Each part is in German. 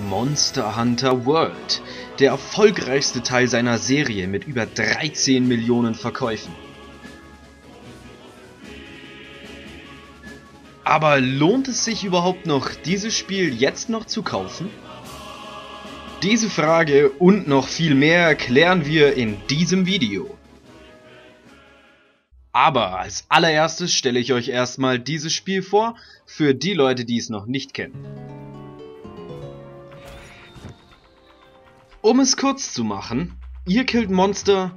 Monster Hunter World, der erfolgreichste Teil seiner Serie mit über 13 Millionen Verkäufen. Aber lohnt es sich überhaupt noch, dieses Spiel jetzt noch zu kaufen? Diese Frage und noch viel mehr klären wir in diesem Video. Aber als allererstes stelle ich euch erstmal dieses Spiel vor, für die Leute, die es noch nicht kennen. Um es kurz zu machen, ihr killt Monster,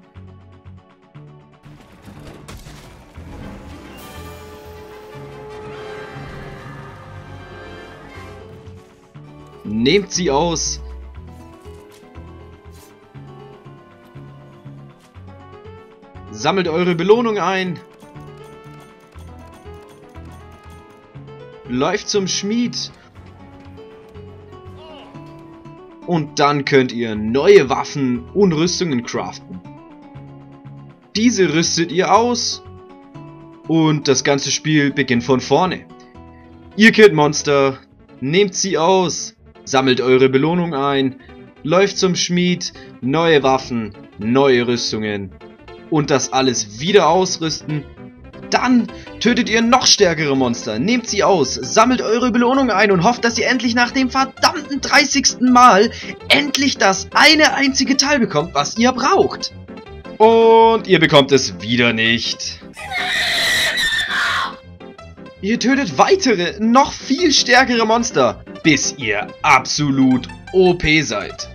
nehmt sie aus, sammelt eure Belohnung ein, läuft zum Schmied und dann könnt ihr neue Waffen und Rüstungen craften. Diese rüstet ihr aus und das ganze Spiel beginnt von vorne. Ihr killt Monster, nehmt sie aus, sammelt eure Belohnung ein, läuft zum Schmied, neue Waffen, neue Rüstungen und das alles wieder ausrüsten. Dann tötet ihr noch stärkere Monster, nehmt sie aus, sammelt eure Belohnung ein und hofft, dass ihr endlich nach dem verdammten 30. Mal endlich das eine einzige Teil bekommt, was ihr braucht. Und ihr bekommt es wieder nicht. Ihr tötet weitere, noch viel stärkere Monster, bis ihr absolut OP seid.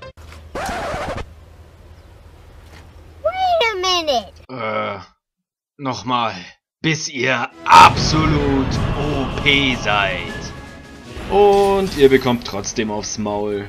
Nochmal. Bis ihr absolut OP seid. Und ihr bekommt trotzdem aufs Maul.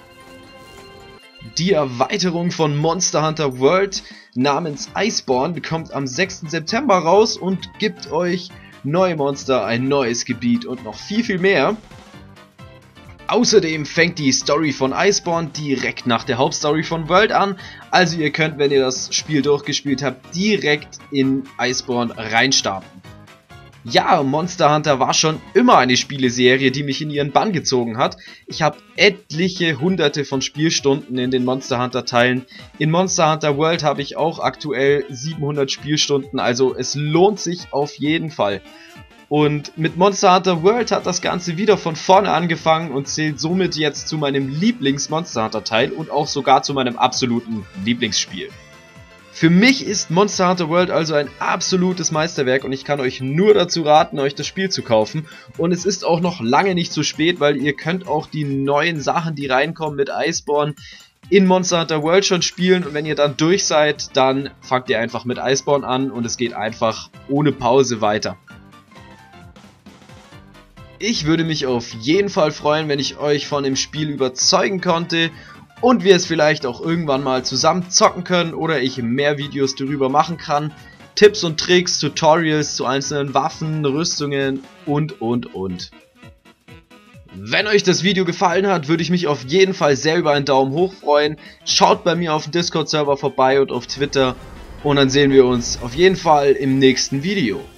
Die Erweiterung von Monster Hunter World namens Iceborne kommt am 6. September raus und gibt euch neue Monster, ein neues Gebiet und noch viel mehr. Außerdem fängt die Story von Iceborne direkt nach der Hauptstory von World an, also ihr könnt, wenn ihr das Spiel durchgespielt habt, direkt in Iceborne reinstarten. Ja, Monster Hunter war schon immer eine Spieleserie, die mich in ihren Bann gezogen hat. Ich habe etliche hunderte von Spielstunden in den Monster Hunter Teilen. In Monster Hunter World habe ich auch aktuell 700 Spielstunden, also es lohnt sich auf jeden Fall. Und mit Monster Hunter World hat das Ganze wieder von vorne angefangen und zählt somit jetzt zu meinem Lieblings-Monster Hunter Teil und auch sogar zu meinem absoluten Lieblingsspiel. Für mich ist Monster Hunter World also ein absolutes Meisterwerk und ich kann euch nur dazu raten, euch das Spiel zu kaufen. Und es ist auch noch lange nicht zu spät, weil ihr könnt auch die neuen Sachen, die reinkommen mit Iceborne, in Monster Hunter World schon spielen. Und wenn ihr dann durch seid, dann fangt ihr einfach mit Iceborne an und es geht einfach ohne Pause weiter. Ich würde mich auf jeden Fall freuen, wenn ich euch von dem Spiel überzeugen konnte und wir es vielleicht auch irgendwann mal zusammen zocken können oder ich mehr Videos darüber machen kann. Tipps und Tricks, Tutorials zu einzelnen Waffen, Rüstungen und. Wenn euch das Video gefallen hat, würde ich mich auf jeden Fall sehr über einen Daumen hoch freuen. Schaut bei mir auf dem Discord-Server vorbei und auf Twitter und dann sehen wir uns auf jeden Fall im nächsten Video.